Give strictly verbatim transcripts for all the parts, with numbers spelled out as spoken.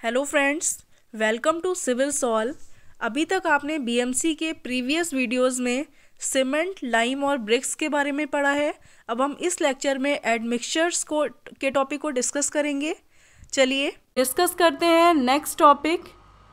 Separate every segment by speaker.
Speaker 1: Hello friends, welcome to civil solve. अभी तक आपने बीएमसी के प्रीवियस वीडियोस में सीमेंट, लाइम और ब्रिक्स के बारे में पढ़ा है। अब हम इस लेक्चर में एडमिक्सचर्स को के टॉपिक को डिस्कस करेंगे। चलिए डिस्कस करते हैं नेक्स्ट टॉपिक,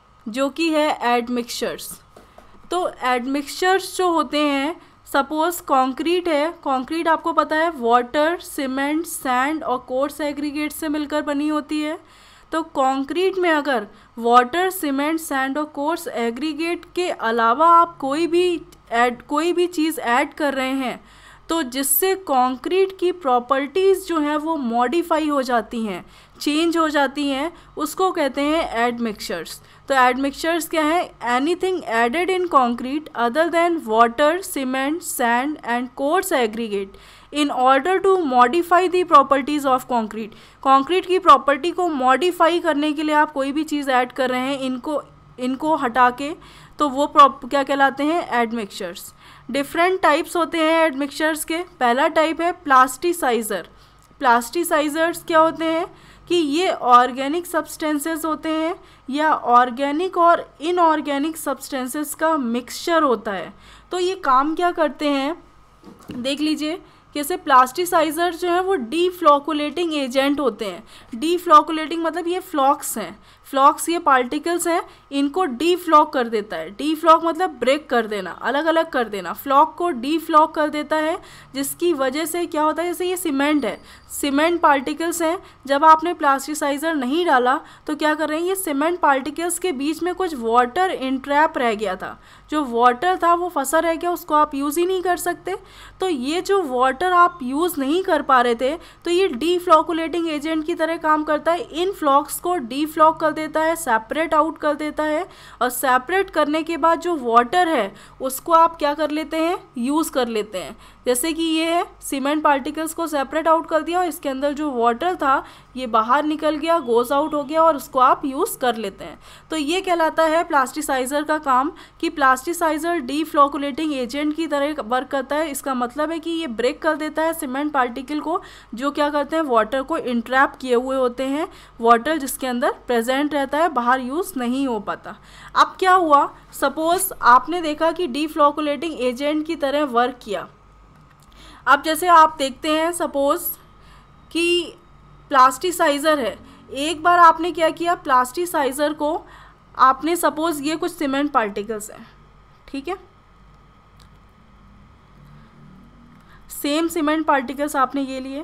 Speaker 1: जो कि है एडमिक्सचर्स। तो एडमिक्सचर्स जो होते हैं, सपोज कंक्रीट है। कंक्रीट आपको पता है वाटर, सीमेंट, सैंड और कोर्स एग्रीगेट से मिलकर बनी होती है। तो कंक्रीट में अगर वाटर, सीमेंट, सैंड और कोर्स एग्रीगेट के अलावा आप कोई भी ऐड कोई भी चीज़ ऐड कर रहे हैं, तो जिससे कंक्रीट की प्रॉपर्टीज़ जो हैं वो मॉडिफाई हो जाती हैं, चेंज हो जाती हैं, उसको कहते हैं एडमिक्सचर्स। तो एडमिक्सचर्स क्या है? Anything added in concrete other than water, cement, sand and coarse aggregate in order to modify the properties of concrete. Concrete की प्रॉपर्टी को मॉडिफाई करने के लिए आप कोई भी चीज़ ऐड कर रहे हैं, इनको इनको हटा के, तो वो क्या कहलाते हैं? एडमिक्सचर्स। डिफरेंट टाइप्स होते हैं एडमिक्सचर्स के। पहला टाइप है प्लास्टिसाइज़र। प्लास्टिसाइज़र्स क्या होते हैं कि ये ऑर्गेनिक सब्सटेंसेस होते हैं या ऑर्गेनिक और इनऑर्गेनिक सब्सटेंसेस का मिक्सचर होता है। तो ये काम क्या करते हैं, देख लीजिए। जैसे प्लास्टिसाइज़र जो है वो डीफ्लॉकुलेटिंग एजेंट होते हैं। डीफ्लॉकुलेटिंग मतलब ये फ्लॉक्स हैं, फ्लॉक्स ये पार्टिकल्स हैं, इनको डीफ्लॉक कर देता है। डीफ्लॉक मतलब ब्रेक कर देना, अलग अलग कर देना। फ्लॉक को डीफ्लॉक कर देता है, जिसकी वजह से क्या होता है, जैसे ये सीमेंट है, सीमेंट पार्टिकल्स हैं। जब आपने प्लास्टिसाइज़र नहीं डाला तो क्या कर रहे हैं, ये सीमेंट पार्टिकल्स के बीच में कुछ वाटर इंट्रैप रह गया था। जो वाटर था वो फंसा रह गया, उसको आप यूज़ ही नहीं कर सकते। तो ये जो वाटर आप यूज़ नहीं कर पा रहे थे, तो ये डीफ्लॉकुलेटिंग एजेंट की तरह काम करता है। इन फ्लॉक्स को डीफ्लॉक कर देता है, सेपरेट आउट कर देता है, और सेपरेट करने के बाद जो वाटर है उसको आप क्या कर लेते हैं, यूज़ कर लेते हैं। जैसे कि ये है, सीमेंट पार्टिकल्स को सेपरेट आउट कर दिया और इसके अंदर जो वाटर था ये बाहर निकल गया, गोज़ आउट हो गया, और उसको आप यूज़ कर लेते हैं। तो ये कहलाता है प्लास्टिसाइज़र का काम, कि प्लास्टिसाइज़र डीफ्लॉकुलेटिंग एजेंट की तरह वर्क करता है। इसका मतलब है कि ये ब्रेक कर देता है सीमेंट पार्टिकल को, जो क्या करते हैं, वाटर को इंट्रैप किए हुए होते हैं। वाटर जिसके अंदर प्रेजेंट रहता है, बाहर यूज़ नहीं हो पाता। अब क्या हुआ, सपोज आपने देखा कि डीफ्लॉकुलेटिंग एजेंट की तरह वर्क किया। अब जैसे आप देखते हैं, सपोज कि प्लास्टिसाइज़र है, एक बार आपने क्या किया, प्लास्टिसाइज़र को आपने, सपोज ये कुछ सीमेंट पार्टिकल्स हैं, ठीक है, सेम सीमेंट पार्टिकल्स आपने ये लिए।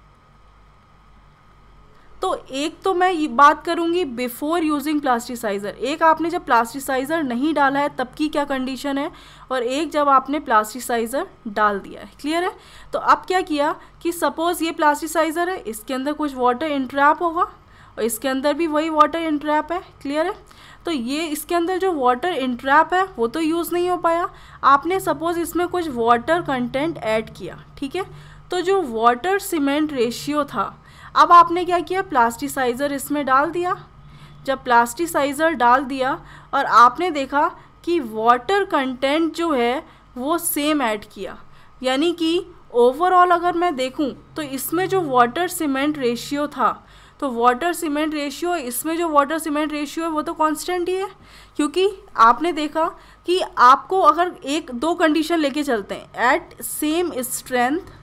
Speaker 1: तो एक तो मैं ये बात करूँगी बिफोर यूजिंग प्लास्टिसाइज़र, एक आपने जब प्लास्टिसाइज़र नहीं डाला है तब की क्या कंडीशन है, और एक जब आपने प्लास्टिसाइज़र डाल दिया है। क्लियर है? तो अब क्या किया कि सपोज़ ये प्लास्टिसाइज़र है, इसके अंदर कुछ वाटर इंट्रैप होगा और इसके अंदर भी वही वाटर इंट्रैप है। क्लियर है? तो ये इसके अंदर जो वाटर इंट्रैप है वो तो यूज़ नहीं हो पाया। आपने सपोज़ इसमें कुछ वाटर कंटेंट ऐड किया, ठीक है, तो जो वाटर सीमेंट रेशियो था, अब आपने क्या किया, प्लास्टिसाइज़र इसमें डाल दिया। जब प्लास्टिसाइज़र डाल दिया और आपने देखा कि वाटर कंटेंट जो है वो सेम ऐड किया, यानी कि ओवरऑल अगर मैं देखूं तो इसमें जो वाटर सीमेंट रेशियो था, तो वाटर सीमेंट रेशियो, इसमें जो वाटर सीमेंट रेशियो है वो तो कांस्टेंट ही है। क्योंकि आपने देखा कि आपको अगर एक दो कंडीशन लेके चलते हैं, एट सेम स्ट्रेंथ,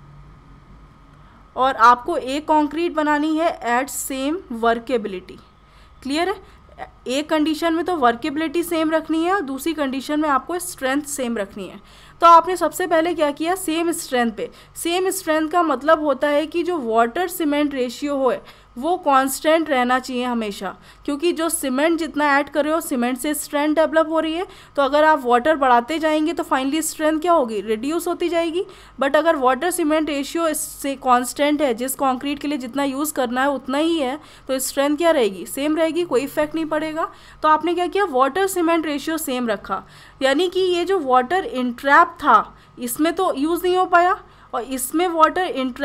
Speaker 1: और आपको एक कंक्रीट बनानी है एट सेम वर्केबिलिटी। क्लियर है? एक कंडीशन में तो वर्केबिलिटी सेम रखनी है और दूसरी कंडीशन में आपको स्ट्रेंथ सेम रखनी है। तो आपने सबसे पहले क्या किया, सेम स्ट्रेंथ पे। सेम स्ट्रेंथ का मतलब होता है कि जो वाटर सीमेंट रेशियो हो वो कांस्टेंट रहना चाहिए हमेशा, क्योंकि जो सीमेंट जितना ऐड कर रहे हो, सीमेंट से स्ट्रेंथ डेवलप हो रही है। तो अगर आप वाटर बढ़ाते जाएंगे तो फाइनली स्ट्रेंथ क्या होगी, रिड्यूस होती जाएगी। बट अगर वाटर सीमेंट रेशियो इससे कांस्टेंट है, जिस कंक्रीट के लिए जितना यूज़ करना है उतना ही है, तो स्ट्रेंथ क्या रहेगी, सेम रहेगी, कोई इफेक्ट नहीं पड़ेगा। तो आपने क्या किया, वाटर सीमेंट रेशियो सेम रखा, यानी कि ये जो वाटर इंट्रैप था इसमें तो यूज़ नहीं हो पाया, और इसमें वाटर इंट्रैप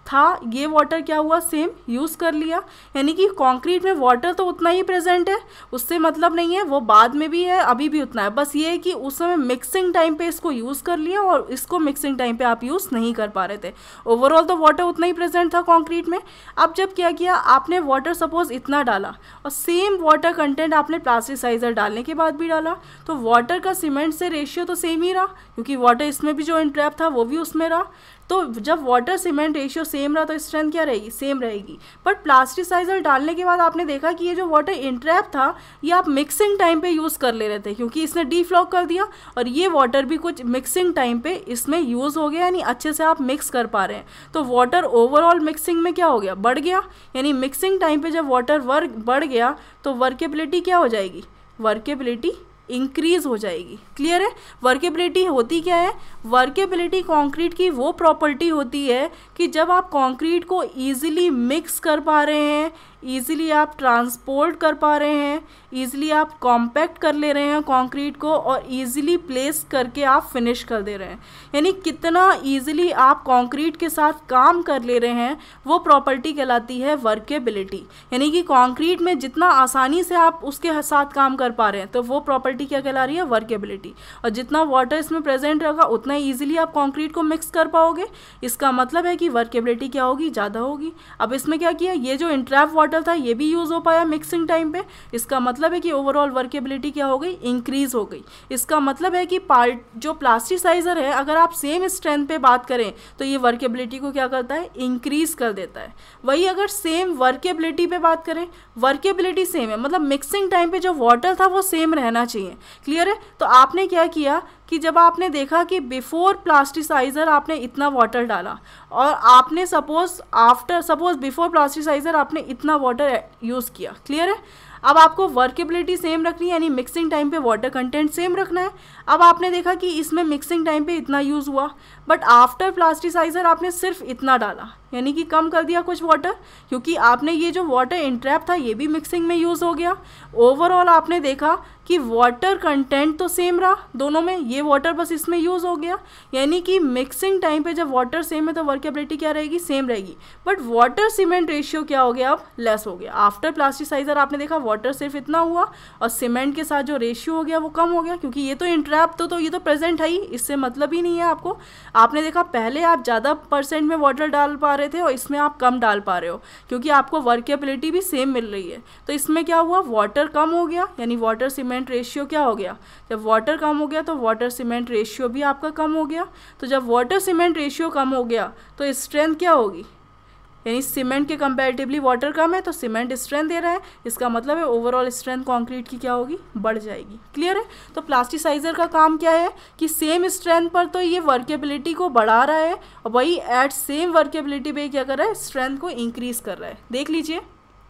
Speaker 1: था ये वाटर क्या हुआ, सेम यूज़ कर लिया। यानी कि कंक्रीट में वाटर तो उतना ही प्रेजेंट है, उससे मतलब नहीं है, वो बाद में भी है अभी भी उतना है, बस ये है कि उस समय मिक्सिंग टाइम पे इसको यूज़ कर लिया और इसको मिक्सिंग टाइम पे आप यूज़ नहीं कर पा रहे थे। ओवरऑल तो वाटर उतना ही प्रेजेंट था कंक्रीट में। अब जब क्या किया आपने, वाटर सपोज इतना डाला और सेम वाटर कंटेंट आपने प्लास्टिसाइजर डालने के बाद भी डाला, तो वाटर का सीमेंट से रेशियो तो सेम ही रहा, क्योंकि वाटर इसमें भी जो इंट्रैप था वो भी उसमें रहा। तो जब वाटर सीमेंट रेशियो सेम रहा तो स्ट्रेंथ क्या रहेगी, सेम रहेगी। बट प्लास्टिसाइजर डालने के बाद आपने देखा कि ये जो वाटर इंट्रैप था ये आप मिक्सिंग टाइम पे यूज़ कर ले रहे थे, क्योंकि इसने डीफ्लॉक कर दिया और ये वाटर भी कुछ मिक्सिंग टाइम पे इसमें यूज़ हो गया, यानी अच्छे से आप मिक्स कर पा रहे हैं। तो वाटर ओवरऑल मिक्सिंग में क्या हो गया, बढ़ गया। यानी मिक्सिंग टाइम पे जब वाटर वर्क बढ़ गया तो वर्केबिलिटी क्या हो जाएगी, वर्केबिलिटी इंक्रीज हो जाएगी। क्लियर है। वर्केबिलिटी होती क्या है, वर्केबिलिटी कंक्रीट की वो प्रॉपर्टी होती है कि जब आप कंक्रीट को इजीली मिक्स कर पा रहे हैं, इजीली आप ट्रांसपोर्ट कर पा रहे हैं, इजीली आप कॉम्पैक्ट कर ले रहे हैं कंक्रीट को और इजीली प्लेस करके आप फिनिश कर दे रहे हैं, यानी कितना इजीली आप कंक्रीट के साथ काम कर ले रहे हैं, वो प्रॉपर्टी कहलाती है वर्केबिलिटी। यानी कि कंक्रीट में जितना आसानी से आप उसके साथ काम कर पा रहे हैं तो वो प्रॉपर्टी क्या कहला रही है, वर्केबिलिटी। और जितना वाटर इसमें प्रेजेंट रहेगा उतना ईजिली आप कंक्रीट को मिक्स कर पाओगे, इसका मतलब है कि वर्केबिलिटी क्या होगी, ज़्यादा होगी। अब इसमें क्या किया, ये जो इंट्रैप वाटर था ये भी यूज़ हो पाया मिक्सिंग टाइम पे, इसका मतलब है कि ओवरऑल वर्केबिलिटी क्या हो गई, इंक्रीज हो गई। इसका मतलब है कि पार्ट जो प्लास्टिसाइजर है, अगर आप सेम स्ट्रेंथ पे बात करें तो ये वर्केबिलिटी को क्या करता है, इंक्रीज कर देता है। वही अगर सेम वर्केबिलिटी पे बात करें, वर्केबिलिटी सेम है, मतलब मिक्सिंग टाइम पे जो वाटर था वो सेम रहना चाहिए। क्लियर है। तो आपने क्या किया कि जब आपने देखा कि बिफोर प्लास्टिसाइज़र आपने इतना वाटर डाला और आपने suppose after suppose before plasticizer आपने इतना वाटर यूज़ किया। क्लियर है। अब आपको वर्केबिलिटी सेम रखनी है, यानी मिक्सिंग टाइम पे वाटर कंटेंट सेम रखना है। अब आपने देखा कि इसमें मिक्सिंग टाइम पे इतना यूज़ हुआ, बट आफ्टर प्लास्टिसाइज़र आपने सिर्फ इतना डाला, यानी कि कम कर दिया कुछ वाटर, क्योंकि आपने ये जो वाटर इंट्रैप था ये भी मिक्सिंग में यूज़ हो गया। ओवरऑल आपने देखा कि वाटर कंटेंट तो सेम रहा दोनों में, ये वाटर बस इसमें यूज़ हो गया, यानी कि मिक्सिंग टाइम पे जब वाटर सेम है तो वर्केबिलिटी क्या रहेगी, सेम रहेगी। बट वाटर सीमेंट रेशियो क्या हो गया, अब लेस हो गया। आफ्टर प्लास्टिसाइज़र आपने देखा वाटर सिर्फ इतना हुआ और सीमेंट के साथ जो रेशियो हो गया वो कम हो गया, क्योंकि ये तो इंट्रैप तो, तो ये तो प्रेजेंट है ही, इससे मतलब ही नहीं है आपको। आपने देखा पहले आप ज़्यादा परसेंट में वाटर डाल पा रहे थे और इसमें आप कम डाल पा रहे हो, क्योंकि आपको वर्केबिलिटी भी सेम मिल रही है। तो इसमें क्या हुआ, वाटर कम हो गया, यानी वाटर सीमेंट रेशियो क्या हो गया, जब वाटर कम हो गया तो वाटर सीमेंट रेशियो भी आपका कम हो गया। तो जब वाटर सीमेंट रेशियो कम हो गया तो स्ट्रेंथ क्या होगी, यानी सीमेंट के कंपैरेटिवली वाटर कम है तो सीमेंट स्ट्रेंथ दे रहा है, इसका मतलब है ओवरऑल स्ट्रेंथ कंक्रीट की क्या होगी, बढ़ जाएगी। क्लियर है। तो प्लास्टिसाइजर का काम क्या है कि सेम स्ट्रेंथ पर तो ये वर्केबिलिटी को बढ़ा रहा है और वही एट सेम वर्केबिलिटी पे क्या कर रहा है, स्ट्रेंथ को इंक्रीज कर रहा है। देख लीजिए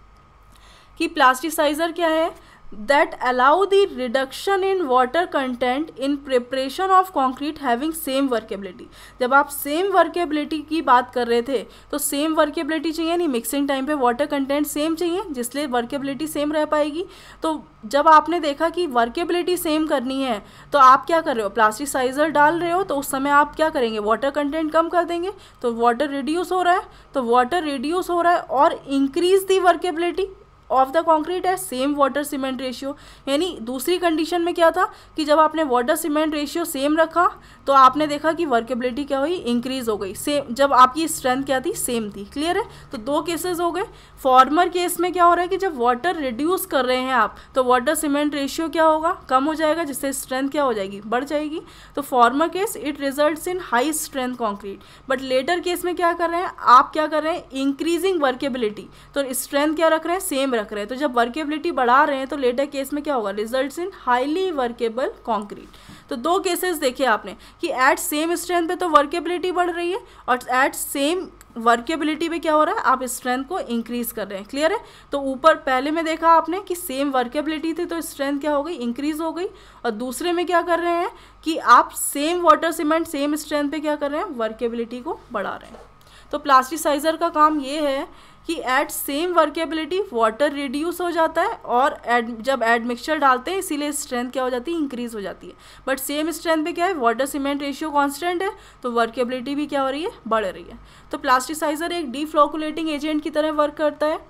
Speaker 1: कि प्लास्टिसाइजर क्या है, that allow the reduction in water content in preparation of concrete having same workability। जब आप सेम वर्केबिलिटी की बात कर रहे थे तो सेम वर्केबिलिटी चाहिए, नहीं मिक्सिंग टाइम पे वाटर कंटेंट सेम चाहिए, जिसलिए वर्केबिलिटी सेम रह पाएगी। तो जब आपने देखा कि वर्केबिलिटी सेम करनी है तो आप क्या कर रहे हो, प्लास्टिसाइजर डाल रहे हो, तो उस समय आप क्या करेंगे, वाटर कंटेंट कम कर देंगे, तो वाटर रिड्यूस हो रहा है, तो वाटर रिड्यूस हो रहा है और increase the workability of the concrete है सेम वाटर सीमेंट रेशियो। यानी दूसरी कंडीशन में क्या था कि जब आपने वाटर सीमेंट रेशियो सेम रखा तो आपने देखा कि वर्केबिलिटी क्या हुई, इंक्रीज हो गई, सेम जब आपकी स्ट्रेंथ क्या थी, सेम थी। क्लियर है। तो दो केसेस हो गए। फॉर्मर केस में क्या हो रहा है कि जब वाटर रिड्यूस कर रहे हैं आप तो वाटर सीमेंट रेशियो क्या होगा, कम हो जाएगा, जिससे स्ट्रेंथ क्या हो जाएगी, बढ़ जाएगी। तो former case it results in high strength concrete. But latter case में क्या कर रहे हैं आप, क्या कर रहे हैं, इंक्रीजिंग वर्केबिलिटी, तो स्ट्रेंथ क्या रख रहे हैं, सेम रख रहे हैं। तो जब वर्केबिलिटी बढ़ा रहे हैं तो लेटर केस में क्या होगा, results in highly workable concrete. तो दो केसेस देखे आपने कि एट सेम स्ट्रेंथ पे तो वर्केबिलिटी बढ़ रही है और एट सेम वर्केबिलिटी पे क्या हो रहा है, आप स्ट्रेंथ को इंक्रीज कर रहे हैं। क्लियर है। तो ऊपर पहले में देखा आपने कि सेम वर्केबिलिटी थी तो स्ट्रेंथ क्या हो गई, इंक्रीज हो गई, और दूसरे में क्या कर रहे हैं कि आप same water cement same strength पे क्या कर रहे हैं, वर्केबिलिटी को बढ़ा रहे हैं। तो प्लास्टिसाइजर का काम ये है कि at same workability water reduce हो जाता है और एड जब एडमिक्सचर डालते हैं इसीलिए स्ट्रेंथ क्या हो जाती है, इंक्रीज हो जाती है। बट सेम स्ट्रेंथ पे क्या है, वाटर सीमेंट रेशियो कांस्टेंट है तो वर्केबिलिटी भी क्या हो रही है, बढ़ रही है। तो प्लास्टिसाइजर एक डीफ्लोकुलेटिंग एजेंट की तरह वर्क करता है।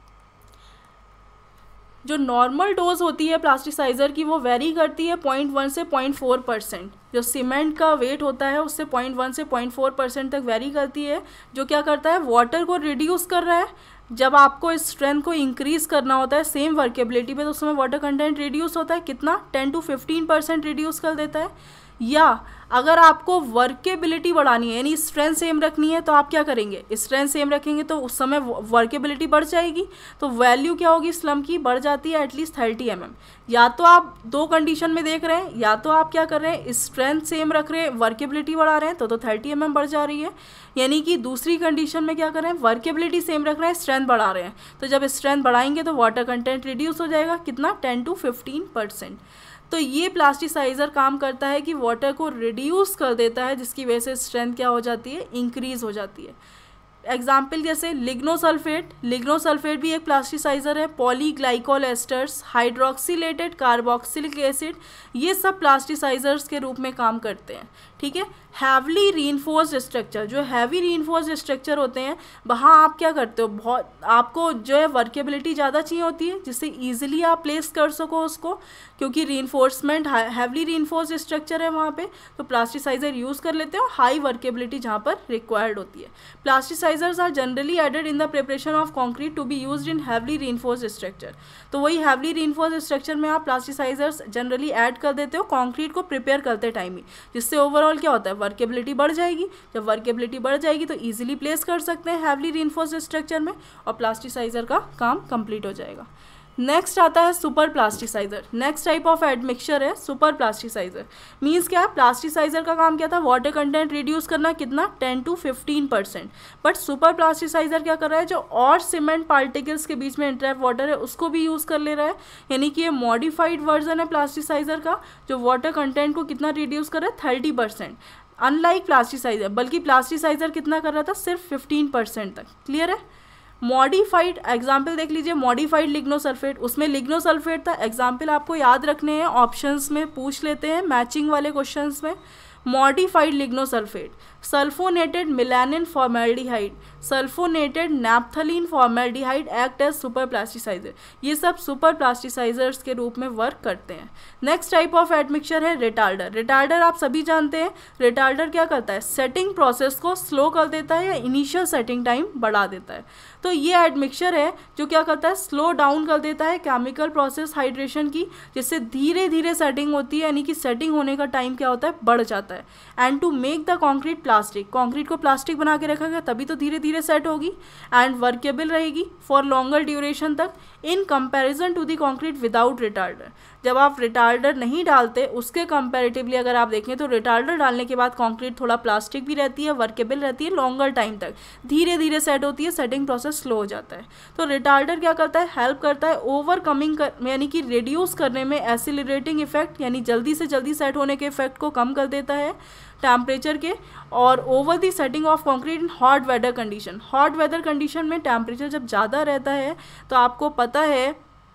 Speaker 1: जो नॉर्मल डोज होती है प्लास्टिसाइज़र की वो वेरी करती है पॉइंट वन से पॉइंट फोर परसेंट। जो सीमेंट का वेट होता है उससे पॉइंट वन से पॉइंट फोर परसेंट तक वेरी करती है, जो क्या करता है, वाटर को रिड्यूस कर रहा है। जब आपको इस स्ट्रेंथ को इंक्रीज़ करना होता है सेम वर्केबिलिटी पे तो उसमें वाटर कंटेंट रिड्यूस होता है, कितना, ten to fifteen percent reduce कर देता है। या अगर आपको वर्केबिलिटी बढ़ानी है यानी स्ट्रेंथ सेम रखनी है तो आप क्या करेंगे, स्ट्रेंथ सेम रखेंगे तो उस समय वर्केबिलिटी बढ़ जाएगी, तो वैल्यू क्या होगी स्लम की, बढ़ जाती है एटलीस्ट थर्टी एम एम। या तो आप दो कंडीशन में देख रहे हैं, या तो आप क्या कर रहे हैं, स्ट्रेंथ सेम रख रहे हैं, वर्केबिलिटी बढ़ा रहे हैं तो तो थर्टी एम एम बढ़ जा रही है। यानी कि दूसरी कंडीशन में क्या कर रहे हैं, वर्केबिलिटी सेम रख रहे हैं, स्ट्रेंथ बढ़ा रहे हैं, तो जब स्ट्रेंथ बढ़ाएंगे तो वाटर कंटेंट रिड्यूस हो जाएगा, कितना, टेन टू फिफ्टीन परसेंट। तो ये प्लास्टिसाइज़र काम करता है कि वाटर को रिड्यूस कर देता है, जिसकी वजह से स्ट्रेंथ क्या हो जाती है, इंक्रीज़ हो जाती है। एग्जाम्पल जैसे लिग्नोसल्फेट, लिग्नोसल्फेट भी एक प्लास्टिसाइज़र है। Polyglycol esters, hydroxylated carboxylic acid, ये सब प्लास्टिसाइजर्स के रूप में काम करते हैं। ठीक है। हैवली रीइंफोर्स्ड स्ट्रक्चर, जो हैवी रीइंफोर्स्ड स्ट्रक्चर होते हैं वहाँ आप क्या करते हो, बहुत आपको जो है वर्केबिलिटी ज़्यादा चाहिए होती है जिससे ईजिली आप प्लेस कर सको उसको, क्योंकि रीइंफोर्समेंट हैवली रीइंफोर्स्ड स्ट्रक्चर है वहाँ पे, तो प्लास्टिसाइजर यूज़ कर लेते हो हाई वर्केबिलिटी जहाँ पर रिक्वायर्ड होती है। Plasticisers are generally added in the preparation of concrete to be used in heavily reinforced structure. तो वही हैवली रीइंफोर्स्ड स्ट्रक्चर में आप प्लास्टिसाइजर्स जनरली ऐड कर देते हो कॉन्क्रीट को प्रिपेयर करते टाइम ही, जिससे ओवरऑल क्या होता है, वर्केबिलिटी बढ़ जाएगी। जब वर्केबिलिटी बढ़ जाएगी तो इजीली प्लेस कर सकते हैं हैवली रीइंफोर्स्ड स्ट्रक्चर में और प्लास्टिसाइजर का काम कंप्लीट हो जाएगा। नेक्स्ट आता है super plasticiser. Next type of admixture है सुपर प्लास्टिसाइजर। मीन्स क्या है, प्लास्टिसाइजर का काम क्या था, वाटर कंटेंट रिड्यूस करना, कितना, ten to fifteen percent. But super plasticiser क्या कर रहा है, जो और सीमेंट पार्टिकल्स के बीच में इंट्रैप वाटर है उसको भी यूज़ कर ले रहा है। यानी कि ये मॉडिफाइड वर्जन है प्लास्टिसाइजर का, जो वाटर कंटेंट को कितना रिड्यूस कर रहा है, थर्टी परसेंट। अनलाइक प्लास्टिसाइजर, बल्कि प्लास्टिसाइजर कितना कर रहा था, सिर्फ फिफ्टीन परसेंट तक। क्लियर है। मॉडिफाइड एग्जाम्पल देख लीजिए, मॉडिफाइड लिग्नोसल्फेट, उसमें लिग्नोसल्फेट था। एग्जाम्पल आपको याद रखने हैं, ऑप्शंस में पूछ लेते हैं मैचिंग वाले क्वेश्चंस में। Modified lignosulphonate, sulphonated melamine formaldehyde, sulphonated naphthalene formaldehyde act as super plasticiser. ये सब सुपर प्लास्टिसाइजर्स के रूप में वर्क करते हैं। नेक्स्ट टाइप ऑफ एडमिक्सचर है रिटार्डर। रिटार्डर आप सभी जानते हैं, रिटार्डर क्या करता है, सेटिंग प्रोसेस को स्लो कर देता है या इनिशियल सेटिंग टाइम बढ़ा देता है। तो ये एडमिक्सचर है जो क्या करता है, स्लो डाउन कर देता है केमिकल प्रोसेस हाइड्रेशन की, जिससे धीरे धीरे सेटिंग होती है, यानी कि सेटिंग होने का टाइम क्या होता है, बढ़ जाता है। And to make the concrete plastic, concrete को प्लास्टिक बना के रखा गया तभी तो धीरे धीरे सेट होगी एंड वर्केबल रहेगी फॉर लॉन्गर ड्यूरेशन तक in comparison to the concrete without retarder. जब आप रिटार्डर नहीं डालते उसके कंपैरेटिवली अगर आप देखें तो रिटार्डर डालने के बाद कॉन्क्रीट थोड़ा प्लास्टिक भी रहती है, वर्केबल रहती है, लॉन्गर टाइम तक धीरे धीरे सेट होती है, सेटिंग प्रोसेस स्लो हो जाता है। तो रिटार्डर क्या करता है, हेल्प करता है ओवरकमिंग कर, यानी कि रिड्यूस करने में एसिलरेटिंग इफेक्ट, यानी जल्दी से जल्दी सेट होने के इफेक्ट को कम कर देता है टेम्परेचर के, और over the setting of concrete in hot weather condition. Hot weather condition में टेम्परेचर जब ज़्यादा रहता है तो आपको पता है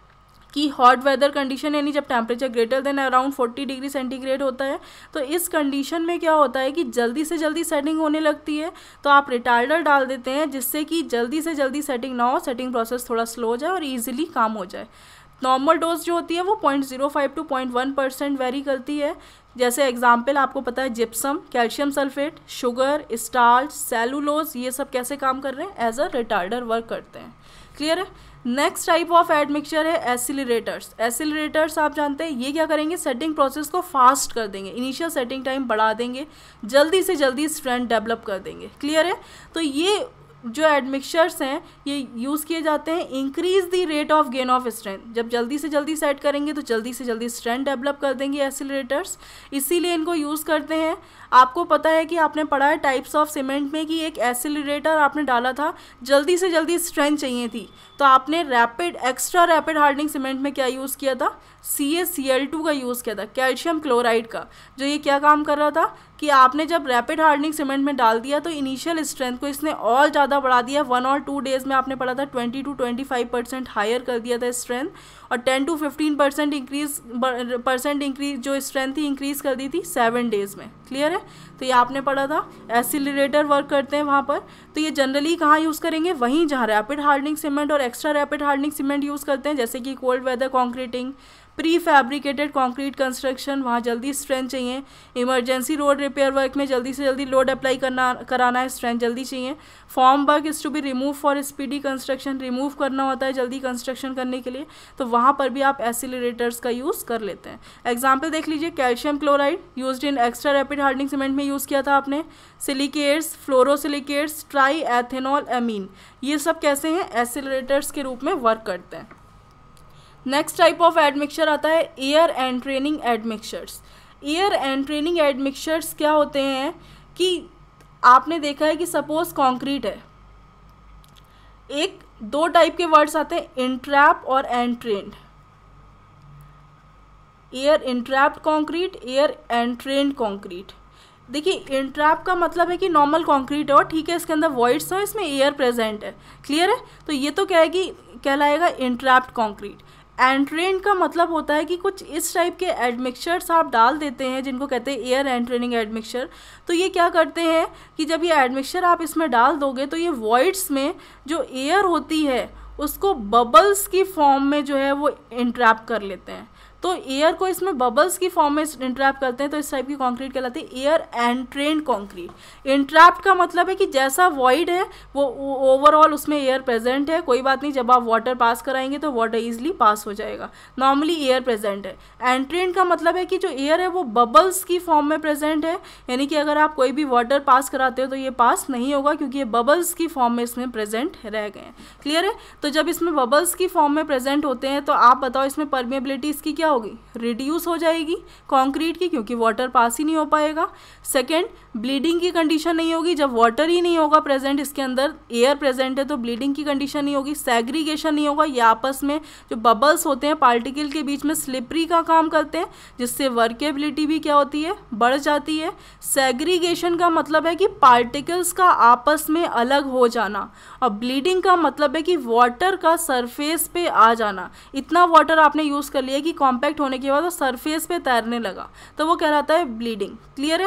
Speaker 1: कि हॉट वेदर कंडीशन यानी जब temperature greater than around forty degree centigrade होता है, तो इस कंडीशन में क्या होता है कि जल्दी से जल्दी सेटिंग होने लगती है। तो आप रिटार्डर डाल देते हैं जिससे कि जल्दी से जल्दी सेटिंग ना हो, सेटिंग प्रोसेस थोड़ा स्लो हो जाए और ईजिली काम हो जाए। नॉर्मल डोज जो होती है वो point zero five to point one percent vary करती है। जैसे एग्जाम्पल आपको पता है gypsum, calcium sulphate, sugar, starch, cellulose, ये सब कैसे काम कर रहे हैं, एज अ रिटार्डर वर्क करते हैं। क्लियर है। नेक्स्ट टाइप ऑफ एडमिक्सचर है एसिलरेटर्स। एसिलरेटर्स आप जानते हैं ये क्या करेंगे, सेटिंग प्रोसेस को फास्ट कर देंगे, इनिशियल सेटिंग टाइम बढ़ा देंगे, जल्दी से जल्दी स्ट्रेंथ डेवलप कर देंगे। क्लियर है। तो ये जो एडमिक्सचर्स हैं ये यूज़ किए जाते हैं increase the rate of gain of strength. जब जल्दी से जल्दी सेट करेंगे तो जल्दी से जल्दी स्ट्रेंथ डेवलप कर देंगे एसिलरेटर्स, इसीलिए इनको यूज़ करते हैं। आपको पता है कि आपने पढ़ा है टाइप्स ऑफ सीमेंट में कि एक एसिलरेटर आपने डाला था, जल्दी से जल्दी स्ट्रेंथ चाहिए थी, तो आपने rapid extra rapid hardening cement में क्या यूज़ किया था, C A C L two का यूज़ किया था, कैल्शियम क्लोराइड का, जो ये क्या काम कर रहा था, कि आपने जब रैपिड हार्डनिंग सीमेंट में डाल दिया तो इनिशियल स्ट्रेंथ को इसने और ज़्यादा बढ़ा दिया। वन और टू डेज़ में आपने पढ़ा था twenty to twenty five percent higher कर दिया था स्ट्रेंथ, और ten to fifteen percent increase percent increase जो स्ट्रेंथ थी इंक्रीज़ कर दी थी सेवन डेज़ में। क्लियर है? तो ये आपने पढ़ा था। एसिलरेटर वर्क करते हैं वहाँ पर, तो ये जनरली कहाँ यूज़ करेंगे? वहीं जहाँ रैपिड हार्डनिंग सीमेंट और extra rapid hardening cement use करते हैं, जैसे कि cold weather concreting, prefabricated concrete construction, वहाँ जल्दी स्ट्रेंथ चाहिए। इमरजेंसी रोड रिपेयर वर्क में जल्दी से जल्दी लोड अप्लाई करना कराना है, स्ट्रेंथ जल्दी चाहिए। Formwork is to be remove for speedy construction, remove करना होता है जल्दी कंस्ट्रक्शन करने के लिए, तो वहाँ पर भी आप एसिलरेटर्स का यूज़ कर लेते हैं। एग्जाम्पल देख लीजिए, calcium chloride used in extra rapid hardening cement में यूज़ किया था आपने। Silicates, fluorosilicates, triethanolamine, ये सब कैसे हैं? एसिलरेटर्स के रूप में वर्क करते हैं। नेक्स्ट टाइप ऑफ एडमिक्सचर आता है air entraining admixtures. Air entraining admixtures क्या होते हैं कि आपने देखा है कि सपोज कंक्रीट है, एक दो टाइप के वर्ड्स आते हैं, इंट्रैप और entrained. Air entrapped concrete, air entrained concrete. देखिए, इंट्रैप का मतलब है कि नॉर्मल कंक्रीट है और ठीक है इसके अंदर वॉइड्स है, इसमें एयर प्रेजेंट है। क्लियर है? तो ये तो क्या है कि कहलाएगा इंट्रैप्ड कंक्रीट। एंट्रेन्ड का मतलब होता है कि कुछ इस टाइप के एडमिक्सचर्स आप डाल देते हैं जिनको कहते हैं एयर एंट्रेनिंग एडमिक्सचर। तो ये क्या करते हैं कि जब ये एडमिक्सचर आप इसमें डाल दोगे तो ये वॉइड्स में जो एयर होती है उसको बबल्स की फॉर्म में जो है वो इंट्रैप कर लेते हैं। तो एयर को इसमें बबल्स की फॉर्म में इंट्रैप करते हैं, तो इस टाइप की कंक्रीट कहलाती है एयर एंट्रेन्ड कंक्रीट। इंट्रैप्ड का मतलब है कि जैसा वॉइड है वो ओवरऑल उसमें एयर प्रेजेंट है, कोई बात नहीं, जब आप वाटर पास कराएंगे तो वाटर इजीली पास हो जाएगा, नॉर्मली एयर प्रेजेंट है। एंट्रेन्ड का मतलब है कि जो एयर है वो बबल्स की फॉर्म में प्रेजेंट है, यानी कि अगर आप कोई भी वाटर पास कराते हो तो ये पास नहीं होगा क्योंकि ये बबल्स की फॉर्म में इसमें प्रेजेंट रह गए हैं। क्लियर है? तो जब इसमें बबल्स की फॉर्म में प्रेजेंट होते हैं तो आप बताओ इसमें परमेबिलिटी इसकी क्या होगी? रिड्यूस हो जाएगी कंक्रीट की, क्योंकि वाटर पास ही नहीं हो पाएगा। सेकंड, ब्लीडिंग की कंडीशन नहीं होगी, जब वाटर ही नहीं होगा प्रेजेंट, इसके अंदर एयर प्रेजेंट है तो ब्लीडिंग की कंडीशन नहीं होगी। सेग्रीगेशन नहीं होगा, ये आपस में जो बबल्स होते हैं पार्टिकल के बीच में स्लिपरी का काम करते हैं, जिससे वर्केबिलिटी भी क्या होती है? बढ़ जाती है। सेग्रीगेशन का मतलब है कि पार्टिकल्स का आपस में अलग हो जाना, और ब्लीडिंग का मतलब है कि वाटर का सरफेस पे आ जाना। इतना वाटर आपने यूज़ कर लिया कि कॉम्पैक्ट होने के बाद वो सरफेस पे तैरने लगा, तो वो कहलाता है ब्लीडिंग। क्लियर है?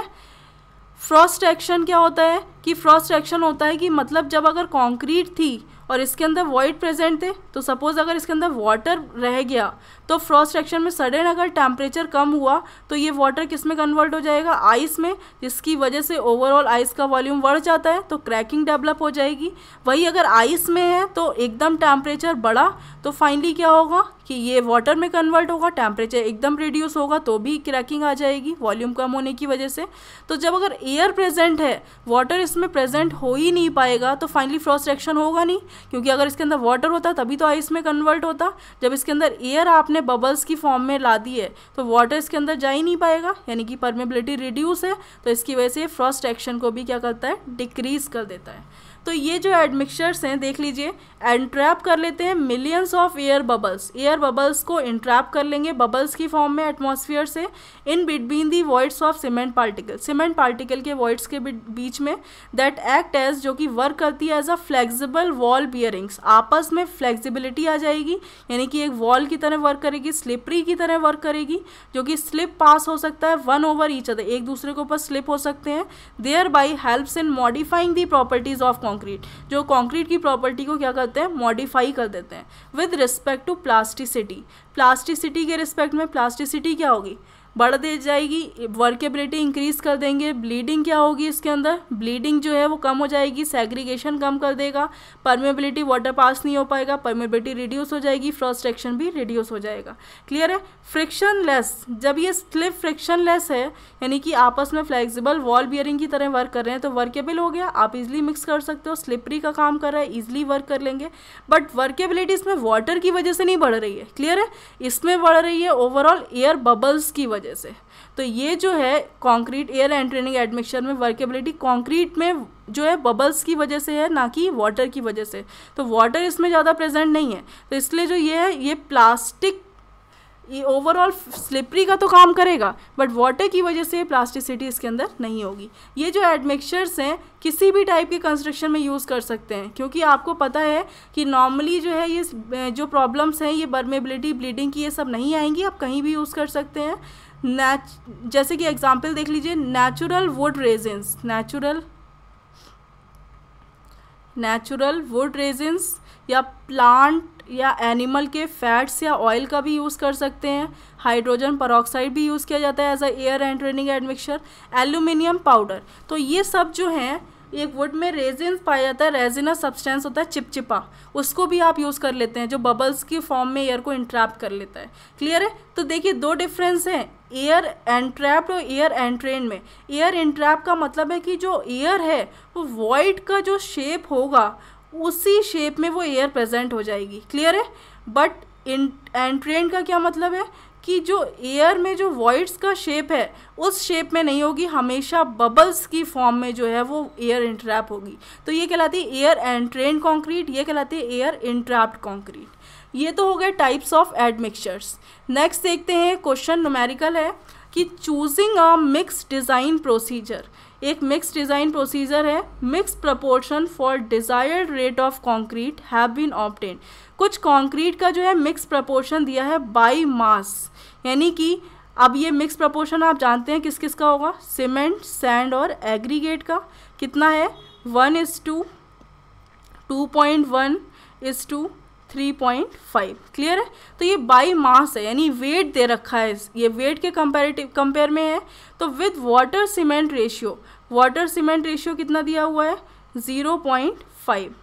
Speaker 1: फ्रॉस्ट एक्शन क्या होता है कि फ्रॉस्ट एक्शन होता है कि मतलब जब अगर कंक्रीट थी और इसके अंदर वॉइड प्रेजेंट थे, तो सपोज अगर इसके अंदर वाटर रह गया तो फ्रॉस्ट एक्शन में सडन अगर टेम्परेचर कम हुआ तो ये वाटर किस में कन्वर्ट हो जाएगा? आइस में, जिसकी वजह से ओवरऑल आइस का वॉल्यूम बढ़ जाता है तो क्रैकिंग डेवलप हो जाएगी। वही अगर आइस में है तो एकदम टेम्परेचर बढ़ा तो फाइनली क्या होगा कि ये वाटर में कन्वर्ट होगा, टेम्परेचर एकदम रिड्यूस होगा तो भी क्रैकिंग आ जाएगी वॉल्यूम कम होने की वजह से। तो जब अगर एयर प्रेजेंट है, वाटर इसमें प्रेजेंट हो ही नहीं पाएगा तो फाइनली फ्रॉस्ट एक्शन होगा नहीं, क्योंकि अगर इसके अंदर वाटर होता तभी तो आइस में कन्वर्ट होता। जब इसके अंदर एयर आपने बबल्स की फॉर्म में ला दी है तो वाटर इसके अंदर जा ही नहीं पाएगा, यानी कि परमेबिलिटी रिड्यूस है, तो इसकी वजह से फ्रॉस्ट एक्शन को भी क्या करता है? डिक्रीज कर देता है। तो ये जो एडमिक्सचर्स हैं देख लीजिए, एंट्रैप कर लेते हैं millions of air bubbles, air bubbles को इंट्रैप कर लेंगे बबल्स की फॉर्म में एटमॉस्फेयर से, in between the voids of cement particle, cement particle के वॉइड्स के बीच में, दैट एक्ट एज, जो कि वर्क करती है as a flexible ball bearings, आपस में फ्लेक्सिबिलिटी आ जाएगी, यानी कि एक वॉल की तरह वर्क करेगी, स्लिपरी की तरह वर्क करेगी, जो कि स्लिप पास हो सकता है वन ओवर ईच अदर, एक दूसरे के ऊपर स्लिप हो सकते हैं। Thereby helps in modifying the properties of concrete, जो कंक्रीट की प्रॉपर्टी को क्या करते हैं? मॉडिफाई कर देते हैं। With respect to plasticity, plasticity के रिस्पेक्ट में प्लास्टिसिटी क्या होगी? बढ़ दे जाएगी, वर्केबिलिटी इंक्रीज कर देंगे। ब्लीडिंग क्या होगी इसके अंदर? ब्लीडिंग जो है वो कम हो जाएगी, सेग्रीगेशन कम कर देगा, परमेबिलिटी वाटर पास नहीं हो पाएगा, परमेबिलिटी रिड्यूस हो जाएगी, फ्रॉस्ट एक्शन भी रिड्यूस हो जाएगा। क्लियर है? फ्रिक्शन लेस, जब ये स्लिप फ्रिक्शन लेस है, यानी कि आपस में फ्लेक्सिबल वॉल बियरिंग की तरह वर्क कर रहे हैं, तो वर्केबल हो गया, आप इजिली मिक्स कर सकते हो, स्लिपरी का काम कर रहा है, इजिली वर्क कर लेंगे। बट वर्केबिलिटी इसमें वाटर की वजह से नहीं बढ़ रही है। क्लियर है? इसमें बढ़ रही है ओवरऑल एयर बबल्स की वजह से। तो ये जो है कंक्रीट एयर एंट्रेनिंग एडमिक्सचर में वर्केबिलिटी कंक्रीट में जो है बबल्स की वजह से है, ना कि वाटर की वजह से। तो वाटर इसमें ज़्यादा प्रेजेंट नहीं है, तो इसलिए जो ये है ये प्लास्टिक ये ओवरऑल स्लिपरी का तो काम करेगा, बट वाटर की वजह से प्लास्टिसिटी इसके अंदर नहीं होगी। ये जो एडमिक्सचर्स हैं किसी भी टाइप के कंस्ट्रक्शन में यूज़ कर सकते हैं, क्योंकि आपको पता है कि नॉर्मली जो है ये जो प्रॉब्लम्स हैं ये परमेबिलिटी, ब्लीडिंग की, ये सब नहीं आएंगी, आप कहीं भी यूज़ कर सकते हैं। नेच जैसे कि एग्जांपल देख लीजिए, natural wood resins, natural natural wood resins या प्लांट या एनिमल के फैट्स या ऑयल का भी यूज़ कर सकते हैं। हाइड्रोजन परऑक्साइड भी यूज़ किया जाता है as a air entraining admixture. Aluminium powder, तो ये सब जो हैं एक वुड में रेजिन पाया जाता है, रेजिनस सब्सटेंस होता है चिपचिपा, उसको भी आप यूज़ कर लेते हैं जो बबल्स की फॉर्म में एयर को इंट्रैप कर लेता है। क्लियर है? तो देखिए दो डिफरेंस हैं एयर एंट्रैप्ड और एयर एंट्रेन में। एयर इंट्रैप का मतलब है कि जो एयर है वो वॉइड का जो शेप होगा उसी शेप में वो एयर प्रेजेंट हो जाएगी। क्लियर है? बट इन एंट्रेन का क्या मतलब है कि जो एयर में जो वॉइड्स का शेप है उस शेप में नहीं होगी, हमेशा बबल्स की फॉर्म में जो है वो एयर इंट्रैप होगी। तो ये कहलाती है एयर एंट्रेन कॉन्क्रीट, ये कहलाती है एयर इंट्रैप्ड कॉन्क्रीट। ये तो हो गए टाइप्स ऑफ एडमिक्सचर्स। नेक्स्ट देखते हैं, क्वेश्चन न्यूमेरिकल है कि choosing a mix design procedure. एक मिक्स डिज़ाइन प्रोसीजर है, mix proportion for desired rate of concrete have been obtained. कुछ कॉन्क्रीट का जो है मिक्स प्रपोर्शन दिया है बाई मास, यानी कि अब ये मिक्स प्रपोर्शन आप जानते हैं किस किस का होगा, सीमेंट, सैंड और एग्रीगेट का। कितना है? One is to two point one is to three point five. Clear है? तो ये बाई मास है, यानी वेट दे रखा है, ये वेट के कंपेरेटिव कंपेयर में है। तो with water cement ratio, water cement ratio कितना दिया हुआ है? Zero point five.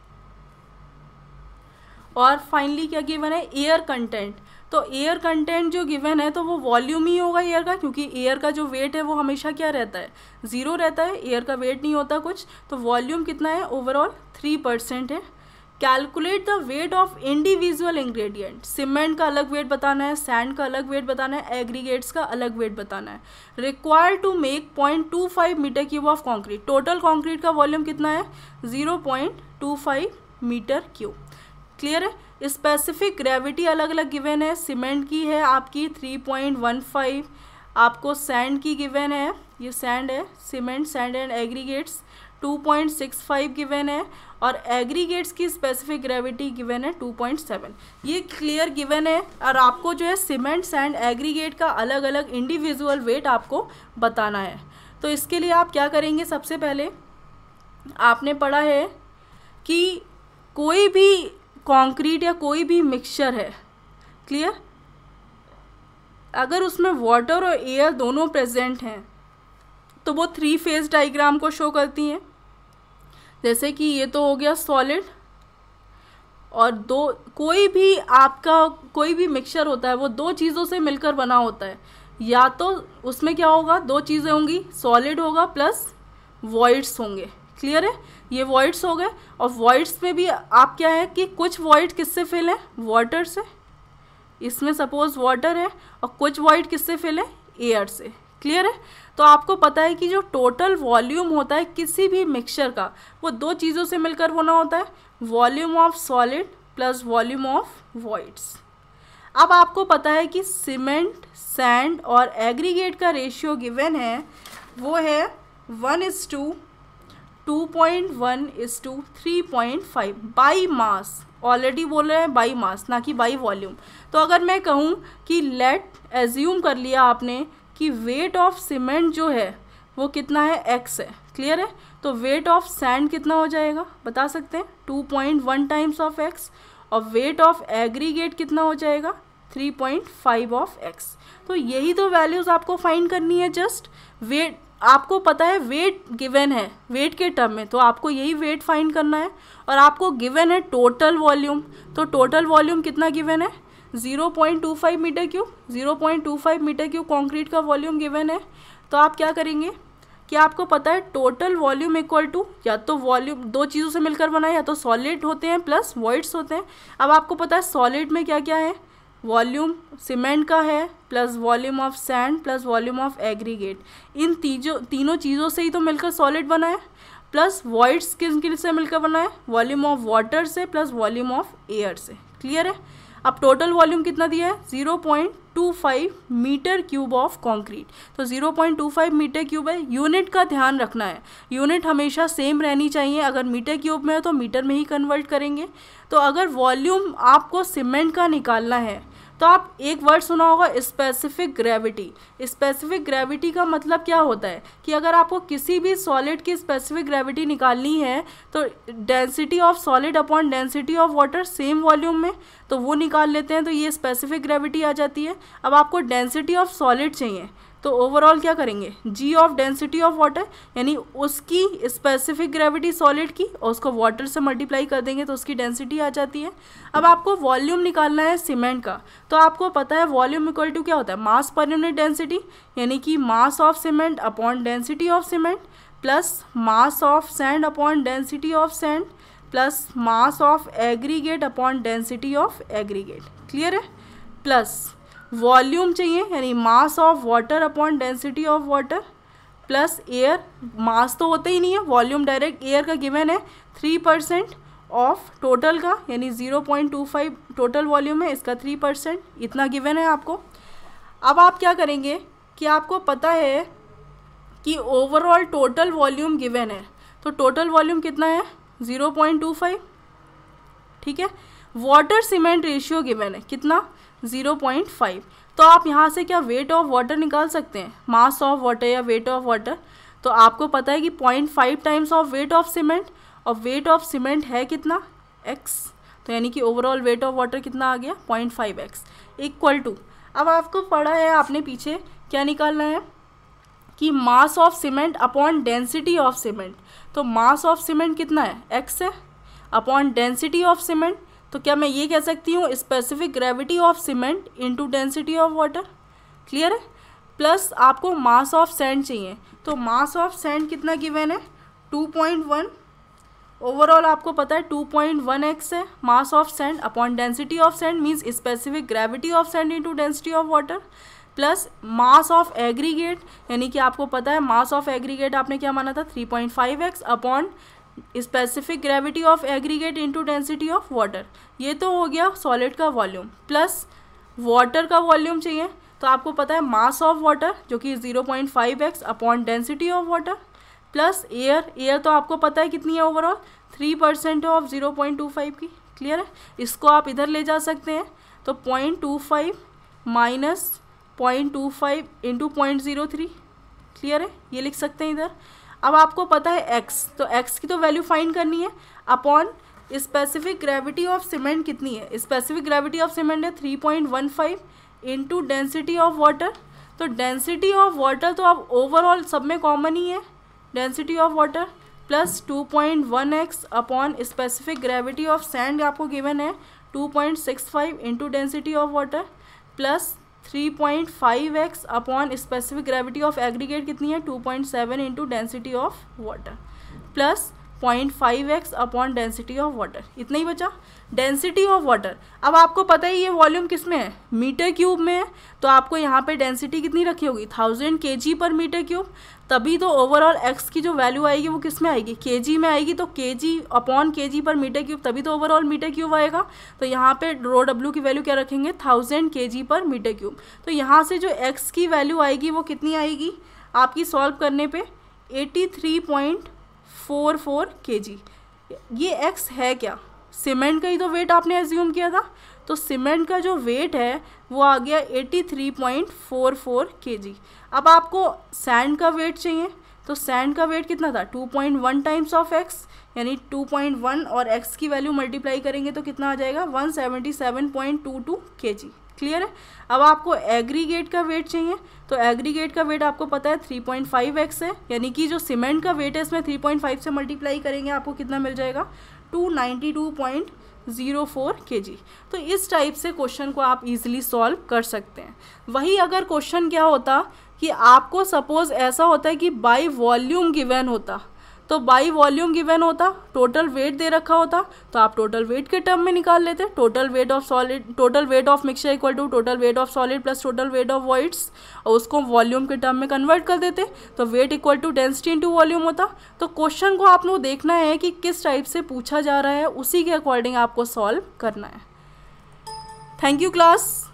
Speaker 1: और फाइनली क्या गिवन है? Air content. तो एयर कंटेंट जो गिवन है तो वो वॉल्यूम ही होगा एयर का, क्योंकि एयर का जो वेट है वो हमेशा क्या रहता है? ज़ीरो रहता है, एयर का वेट नहीं होता कुछ। तो वॉल्यूम कितना है? ओवरऑल थ्री परसेंट है। Calculate the weight of individual ingredient. Cement का अलग वेट बताना है, सैंड का अलग वेट बताना है, एग्रीगेट्स का अलग वेट बताना है। Required to make point two five metre cube of concrete. Total concrete का वॉल्यूम कितना है? Zero point two five metre cube. Clear है? स्पेसिफिक ग्रेविटी अलग अलग गिवन है, सीमेंट की है आपकी थ्री पॉइंट वन फाइव, आपको सैंड की गिवन है, ये सैंड है, cement, sand and aggregates two point six five given है, और एग्रीगेट्स की स्पेसिफिक ग्रेविटी गिवन है टू पॉइंट सेवन। ये क्लियर गिवन है, और आपको जो है सीमेंट, सैंड, एग्रीगेट का अलग अलग इंडिविजुअल वेट आपको बताना है। तो इसके लिए आप क्या करेंगे? सबसे पहले आपने पढ़ा है कि कोई भी कंक्रीट या कोई भी मिक्सचर है, क्लियर, अगर उसमें वाटर और एयर दोनों प्रेजेंट हैं तो वो थ्री फेज डायग्राम को शो करती हैं। जैसे कि ये तो हो गया सॉलिड, और दो कोई भी आपका कोई भी मिक्सचर होता है वो दो चीज़ों से मिलकर बना होता है। या तो उसमें क्या होगा? दो चीज़ें होंगी, सॉलिड होगा प्लस वॉइड्स होंगे। क्लियर है? ये वॉइड्स हो गए, और वॉइड्स में भी आप क्या है कि कुछ वॉइड किससे फिल है? वाटर से। इसमें सपोज वाटर है, और कुछ वॉइड किससे फिल है? एयर से। क्लियर है? तो आपको पता है कि जो टोटल वॉल्यूम होता है किसी भी मिक्सचर का वो दो चीज़ों से मिलकर बना होता है, volume of solid plus volume of voids. अब आपको पता है कि सीमेंट, सैंड और एग्रीगेट का रेशियो गिवन है, वो है one is to two point one is to three point five by mass. Already बोल रहे हैं बाई मास, ना कि बाई वॉल्यूम। तो अगर मैं कहूँ कि लेट एज्यूम कर लिया आपने कि वेट ऑफ सीमेंट जो है वो कितना है? एक्स है। क्लियर है? तो वेट ऑफ सैंड कितना हो जाएगा? बता सकते हैं, two point one times of X. और वेट ऑफ एग्रीगेट कितना हो जाएगा? Three point five of X. तो यही तो वैल्यूज़ आपको फाइंड करनी है। जस्ट वेट आपको पता है, वेट गिवन है वेट के टर्म में, तो आपको यही वेट फाइंड करना है। और आपको गिवन है टोटल वॉल्यूम, तो टोटल वॉल्यूम कितना गिवन है? Zero point two five metre cube. Zero point two five metre cube concrete का वॉल्यूम गिवन है। तो आप क्या करेंगे कि आपको पता है टोटल वॉल्यूम इक्वल टू, या तो वॉल्यूम दो चीज़ों से मिलकर बना है, या तो सॉलिड होते हैं प्लस वॉइड्स होते हैं। अब आपको पता है सॉलिड में क्या क्या है? वॉल्यूम सीमेंट का है plus volume of sand plus volume of aggregate. इन तीजों तीनों चीज़ों से ही तो मिलकर सॉलिड बना है। प्लस वॉइड्स किन किन से मिलकर बना है? वॉल्यूम ऑफ वाटर से प्लस वॉल्यूम ऑफ एयर से। क्लियर है? अब टोटल वॉल्यूम कितना दिया है, zero point two five metre cube of concrete. तो zero point two five metre cube है। यूनिट का ध्यान रखना है, यूनिट हमेशा सेम रहनी चाहिए। अगर मीटर क्यूब में है तो मीटर में ही कन्वर्ट करेंगे। तो अगर वॉल्यूम आपको सीमेंट का निकालना है तो आप एक वर्ड सुना होगा, स्पेसिफिक ग्रेविटी। स्पेसिफिक ग्रेविटी का मतलब क्या होता है कि अगर आपको किसी भी सॉलिड की स्पेसिफिक ग्रेविटी निकालनी है तो density of solid upon density of water same volume में, तो वो निकाल लेते हैं, तो ये स्पेसिफिक ग्रेविटी आ जाती है। अब आपको डेंसिटी ऑफ सॉलिड चाहिए तो ओवरऑल क्या करेंगे, G of density of water, यानी उसकी स्पेसिफिक ग्रेविटी सॉलिड की और उसको वाटर से मल्टीप्लाई कर देंगे तो उसकी डेंसिटी आ जाती है। अब आपको वॉल्यूम निकालना है सीमेंट का, तो आपको पता है वॉल्यूम इक्वल टू क्या होता है, मास पर यूनिट डेंसिटी, यानी कि mass of cement upon density of cement plus mass of sand upon density of sand plus mass of aggregate upon density of aggregate. Clear है? प्लस वॉल्यूम चाहिए यानी mass of water upon density of water plus air, mass तो होता ही नहीं है, volume direct air का given है, थ्री परसेंट ऑफ टोटल का, यानी zero point two five total volume है, इसका थ्री परसेंट इतना गिवन है आपको। अब आप क्या करेंगे कि आपको पता है कि ओवरऑल टोटल वॉल्यूम गिवन है, तो टोटल वॉल्यूम कितना है, ज़ीरो पॉइंट टू फाइव। ठीक है, वाटर सीमेंट रेशियो गिवन है कितना, ज़ीरो पॉइंट फाइव। तो आप यहाँ से क्या वेट ऑफ वाटर निकाल सकते हैं, मास ऑफ वाटर या वेट ऑफ वाटर। तो आपको पता है कि point five times of weight of cement, और वेट ऑफ सीमेंट है कितना, एक्स, तो यानी कि ओवरऑल वेट ऑफ वाटर कितना आ गया, point five X equal to. अब आपको पढ़ा है आपने पीछे क्या निकालना है कि mass of cement upon density of cement. तो मास ऑफ सीमेंट कितना है, एक्स है, अपॉन डेंसिटी ऑफ सीमेंट, तो क्या मैं ये कह सकती हूँ specific gravity of cement into density of water. Clear है? प्लस आपको मास ऑफ सैंड चाहिए, तो मास ऑफ सैंड कितना गिवन है, टू पॉइंट वन। ओवरऑल आपको पता है टू पॉइंट वन एक्स है mass of sand upon density of sand means specific gravity of sand into density of water, plus mass of aggregate, यानी कि आपको पता है मास ऑफ एग्रीगेट आपने क्या माना था, three point five x upon specific gravity of aggregate into density of water. ये तो हो गया सॉलिड का वॉल्यूम। प्लस वाटर का वॉल्यूम चाहिए, तो आपको पता है मास ऑफ वाटर जो कि zero point five x upon density of water, plus air, air तो आपको पता है कितनी है overall, three percent of zero point two five की। क्लियर है? इसको आप इधर ले जा सकते हैं, तो point two five minus point two five into point zero three. Clear है? ये लिख सकते हैं इधर। अब आपको पता है x, तो x की तो वैल्यू फाइंड करनी है, upon specific gravity of cement कितनी है, स्पेसिफिक ग्रेविटी ऑफ सीमेंट है three point one five into density of water. तो डेंसिटी ऑफ वाटर तो अब ओवरऑल सब में कॉमन ही है, density of water plus two point one x upon specific gravity of sand आपको गिवन है two point six five into density of water, plus three point five x upon specific gravity of aggregate कितनी है, two point seven into density of water, plus point five x upon density of water. इतना ही बचा density of water. अब आपको पता है ये वॉल्यूम किस में है, मीटर क्यूब में है, तो आपको यहाँ पे डेंसिटी कितनी रखी होगी, थाउजेंड के जी पर मीटर क्यूब, तभी तो ओवरऑल एक्स की जो वैल्यू आएगी वो किस में आएगी, के जी में आएगी। तो के जी अपॉन के जी पर मीटर क्यूब, तभी तो ओवरऑल मीटर क्यूब आएगा। तो यहाँ पे रो डब्ल्यू की वैल्यू क्या रखेंगे, थाउजेंड के जी पर मीटर क्यूब। तो यहाँ से जो एक्स की वैल्यू आएगी वो कितनी आएगी आपकी सॉल्व करने पे, eighty three point four four K G. ये एक्स है क्या, सीमेंट का ही तो वेट आपने एज्यूम किया था, तो सीमेंट का जो वेट है वो आ गया eighty three point four four K G. अब आपको सैंड का वेट चाहिए, तो सैंड का वेट कितना था, two point one times of x, यानी टू पॉइंट वन और एक्स की वैल्यू मल्टीप्लाई करेंगे तो कितना आ जाएगा, one seventy seven point two two K G. Clear है? अब आपको एग्रीगेट का वेट चाहिए, तो एग्रीगेट का वेट आपको पता है थ्री पॉइंट फाइव एक्स है, यानी कि जो सीमेंट का वेट है इसमें थ्री पॉइंट फाइव से मल्टीप्लाई करेंगे आपको कितना मिल जाएगा, two ninety two point zero four K G. तो इस टाइप से क्वेश्चन को आप इजीली सॉल्व कर सकते हैं। वही अगर क्वेश्चन क्या होता कि आपको सपोज ऐसा होता है कि बाय वॉल्यूम गिवन होता, तो बाई वॉल्यूम गिवन होता, टोटल वेट दे रखा होता, तो आप टोटल वेट के टर्म में निकाल लेते, total weight of solid, total weight of mixture equal to total weight of solid plus total weight of voids, और उसको वॉल्यूम के टर्म में कन्वर्ट कर देते, तो weight equal to density into volume होता। तो क्वेश्चन को आपको देखना है कि किस टाइप से पूछा जा रहा है, उसी के अकॉर्डिंग आपको सॉल्व करना है। Thank you class.